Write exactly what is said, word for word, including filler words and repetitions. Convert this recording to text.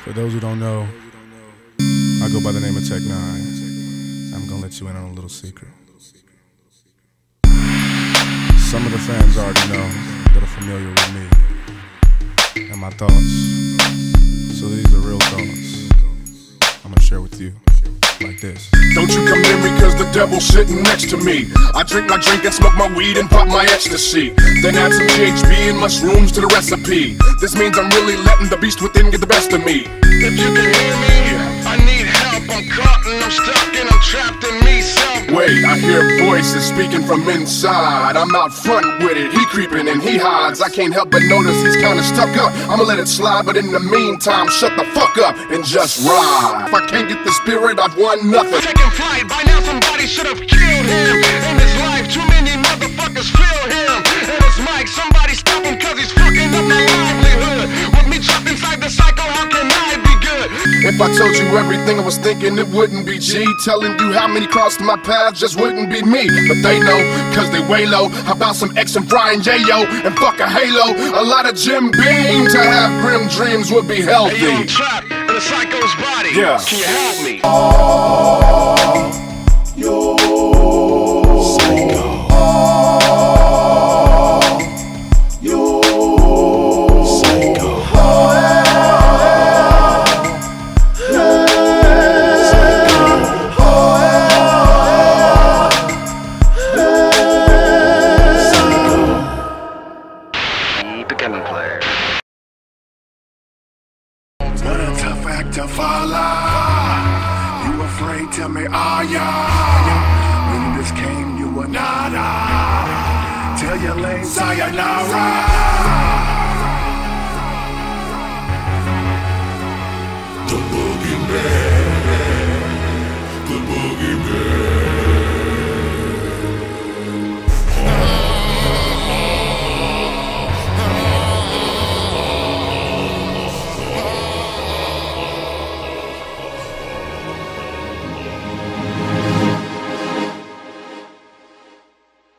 For those who don't know, I go by the name of Tech Nine. I'm gonna let you in on a little secret. Some of the fans already know that are familiar with me and my thoughts. So these are real thoughts I'm gonna share with you. Like this. Don't you come near me cause the devil's sitting next to me. I drink my drink and smoke my weed and pop my ecstasy. Then add some G H B and mushrooms to the recipe. This means I'm really letting the beast within get the best of me. If you can hear me, I need help. I'm caught and I'm stuck and I'm trapped in me self. Wait, I hear voices speaking from inside. I'm out front with it, he creeping and he hides. I can't help but notice he's kinda stuck up. I'ma let it slide, but in the meantime, shut the fuck up and just ride. If I can't get the spirit, I've won nothing. Taking flight, by now somebody should have killed him. In his life, too many motherfuckers feel him. And his mic, somebody stop him cause he's fucking up my livelihood. With me trapped inside the cycle, how can I be good? If I told you everything I was thinking, it wouldn't be G. Telling you how many crossed my path just wouldn't be me. But they know, cause they way low. How about some X and Fry and Yayo and fuck a Halo? A lot of Jim Beam to have grim dreams would be healthy. Hey, yo, I'm trapped in a psycho's body. Yeah. Can you help me? Oh, yo, psycho. Oh, yo, psycho. What a tough act to follow. You afraid, tell me, are ya? When this came, you were nada. Tell your lame sayonara. The boogeyman, the boogeyman.